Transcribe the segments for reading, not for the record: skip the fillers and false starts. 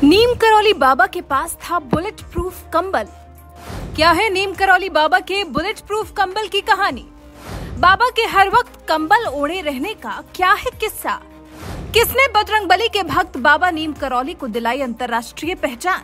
नीम करौली बाबा के पास था bullet proof कंबल। क्या है नीम करौली बाबा के बुलेट प्रूफ कंबल की कहानी? बाबा के हर वक्त कंबल ओढ़े रहने का क्या है किस्सा? किसने बजरंगबली के भक्त बाबा नीम करौली को दिलाई अंतर्राष्ट्रीय पहचान?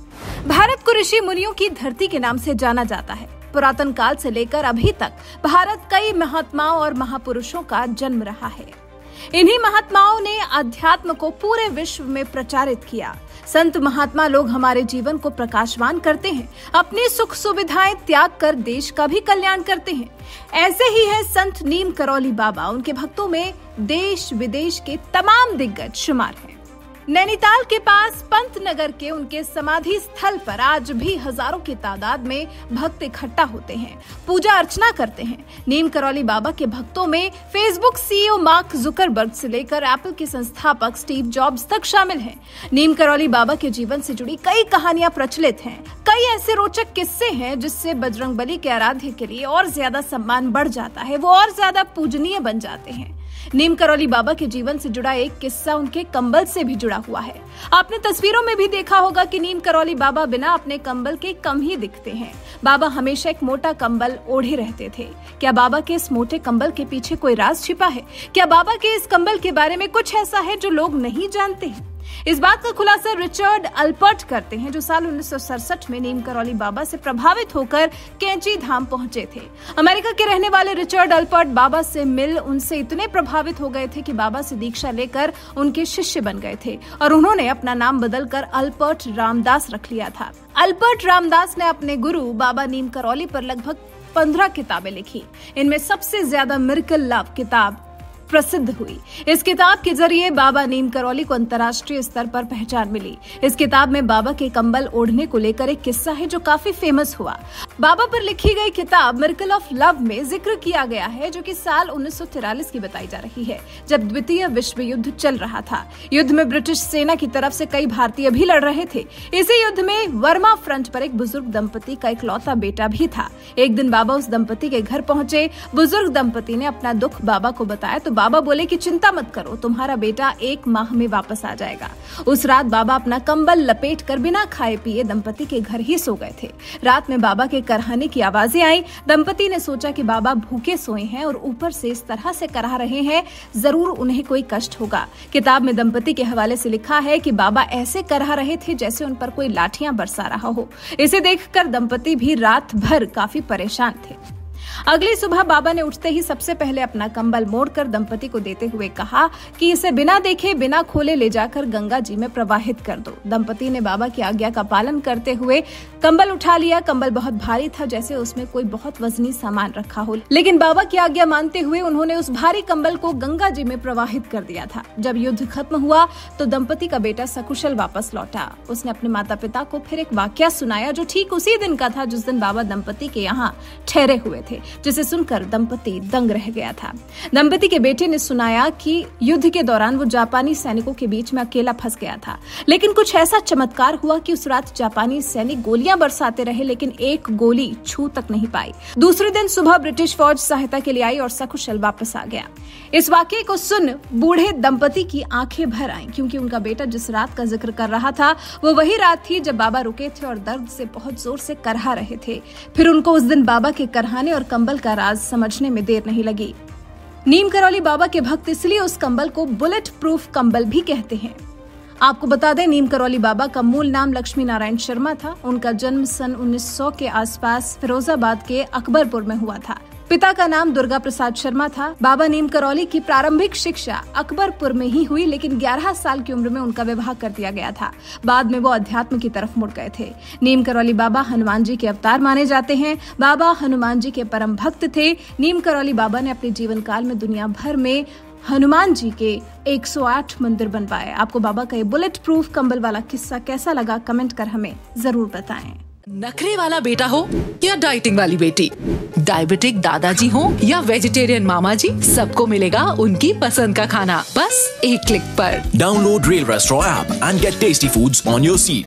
भारत को ऋषि मुनियों की धरती के नाम से जाना जाता है। पुरातन काल से लेकर अभी तक भारत कई महात्माओं और महापुरुषों का जन्म रहा है। इन्हीं महात्माओं ने अध्यात्म को पूरे विश्व में प्रचारित किया। संत महात्मा लोग हमारे जीवन को प्रकाशवान करते हैं, अपनी सुख सुविधाएं त्याग कर देश का भी कल्याण करते हैं। ऐसे ही है संत नीम करौली बाबा। उनके भक्तों में देश विदेश के तमाम दिग्गज शुमार हैं। नैनीताल के पास पंतनगर के उनके समाधि स्थल पर आज भी हजारों की तादाद में भक्त इकट्ठा होते हैं, पूजा अर्चना करते हैं। नीम करौली बाबा के भक्तों में फेसबुक सीईओ मार्क जुकरबर्ग से लेकर एप्पल के संस्थापक स्टीव जॉब्स तक शामिल हैं। नीम करौली बाबा के जीवन से जुड़ी कई कहानियां प्रचलित हैं। कई ऐसे रोचक किस्से हैं जिससे बजरंगबली के आराध्य के लिए और ज्यादा सम्मान बढ़ जाता है, वो और ज्यादा पूजनीय बन जाते हैं। नीम करौली बाबा के जीवन से जुड़ा एक किस्सा उनके कंबल से भी जुड़ा हुआ है। आपने तस्वीरों में भी देखा होगा कि नीम करौली बाबा बिना अपने कंबल के कम ही दिखते हैं। बाबा हमेशा एक मोटा कंबल ओढ़े रहते थे। क्या बाबा के इस मोटे कंबल के पीछे कोई राज छिपा है? क्या बाबा के इस कंबल के बारे में कुछ ऐसा है जो लोग नहीं जानते हैं? इस बात का खुलासा रिचर्ड अल्पर्ट करते हैं, जो साल 1967 में नीम करौली बाबा से प्रभावित होकर कैंची धाम पहुंचे थे। अमेरिका के रहने वाले रिचर्ड अल्पर्ट बाबा से मिल उनसे इतने प्रभावित हो गए थे कि बाबा से दीक्षा लेकर उनके शिष्य बन गए थे और उन्होंने अपना नाम बदलकर अल्पर्ट रामदास रख लिया था। अल्पर्ट रामदास ने अपने गुरु बाबा नीम करौली पर लगभग 15 किताबें लिखी। इनमें सबसे ज्यादा मिरेकल लव किताब प्रसिद्ध हुई। इस किताब के जरिए बाबा नीम करौली को अंतर्राष्ट्रीय स्तर पर पहचान मिली। इस किताब में बाबा के कंबल ओढ़ने को लेकर एक किस्सा है जो काफी फेमस हुआ। बाबा पर लिखी गई किताब मिरेकल ऑफ लव में जिक्र किया गया है, जो कि साल 1943 की बताई जा रही है, जब द्वितीय विश्व युद्ध चल रहा था। युद्ध में ब्रिटिश सेना की तरफ से कई भारतीय भी लड़ रहे थे। इसी युद्ध में वर्मा फ्रंट पर एक बुजुर्ग दंपति का इकलौता बेटा भी था। एक दिन बाबा उस दंपति के घर पहुंचे। बुजुर्ग दंपति ने अपना दुख बाबा को बताया तो बाबा बोले कि चिंता मत करो, तुम्हारा बेटा 1 माह में वापस आ जाएगा। उस रात बाबा अपना कंबल लपेट कर बिना खाए पिए दंपति के घर ही सो गए थे। रात में बाबा के करहाने की आवाजें आई। दंपति ने सोचा कि बाबा भूखे सोए हैं और ऊपर से इस तरह से करहा रहे हैं, जरूर उन्हें कोई कष्ट होगा। किताब में दंपति के हवाले से लिखा है कि बाबा ऐसे करहा रहे थे जैसे उन पर कोई लाठियां बरसा रहा हो। इसे देखकर दंपति भी रात भर काफी परेशान थे। अगली सुबह बाबा ने उठते ही सबसे पहले अपना कंबल मोड़कर दंपति को देते हुए कहा कि इसे बिना देखे बिना खोले ले जाकर गंगा जी में प्रवाहित कर दो। दंपति ने बाबा की आज्ञा का पालन करते हुए कंबल उठा लिया। कंबल बहुत भारी था, जैसे उसमें कोई बहुत वजनी सामान रखा हो, लेकिन बाबा की आज्ञा मानते हुए उन्होंने उस भारी कंबल को गंगा जी में प्रवाहित कर दिया था। जब युद्ध खत्म हुआ तो दंपति का बेटा सकुशल वापस लौटा। उसने अपने माता पिता को फिर एक वाकया सुनाया जो ठीक उसी दिन का था जिस दिन बाबा दंपति के यहाँ ठहरे हुए थे, जिसे सुनकर दंपति दंग रह गया था। दंपति के बेटे ने सुनाया कि युद्ध के दौरान वो जापानी सैनिकों के बीच में अकेला फंस गया था, लेकिन कुछ ऐसा चमत्कार हुआ कि उस रात जापानी सैनिक गोलियां बरसाते रहे, लेकिन एक गोली छू तक नहीं पाई। दूसरे दिन सुबह ब्रिटिश फौज सहायता के लिए आई और सकुशल वापस आ गया। इस वाकये को सुन बूढ़े दंपति की आंखें भर आईं, क्योंकि उनका बेटा जिस रात का जिक्र कर रहा था वो वही रात थी जब बाबा रुके थे और दर्द से बहुत जोर से करहा रहे थे। फिर उनको उस दिन बाबा के करहाने और कंबल का राज समझने में देर नहीं लगी। नीम करौली बाबा के भक्त इसलिए उस कंबल को बुलेट प्रूफ कंबल भी कहते हैं। आपको बता दें, नीम करौली बाबा का मूल नाम लक्ष्मी नारायण शर्मा था। उनका जन्म सन 1900 के आसपास फिरोजाबाद के अकबरपुर में हुआ था। पिता का नाम दुर्गा प्रसाद शर्मा था। बाबा नीम करौली की प्रारंभिक शिक्षा अकबरपुर में ही हुई, लेकिन 11 साल की उम्र में उनका विवाह कर दिया गया था। बाद में वो अध्यात्म की तरफ मुड़ गए थे। नीम करौली बाबा हनुमान जी के अवतार माने जाते हैं। बाबा हनुमान जी के परम भक्त थे। नीम करौली बाबा ने अपने जीवन काल में दुनिया भर में हनुमान जी के 108 मंदिर बनवाए। आपको बाबा का ये बुलेट प्रूफ कंबल वाला किस्सा कैसा लगा, कमेंट कर हमें जरूर बताएं। नखरे वाला बेटा हो या डाइटिंग वाली बेटी, डायबिटिक दादाजी हो या वेजिटेरियन मामा जी, सबको मिलेगा उनकी पसंद का खाना बस एक क्लिक पर। Download rail restaurant app and get tasty foods on your seat.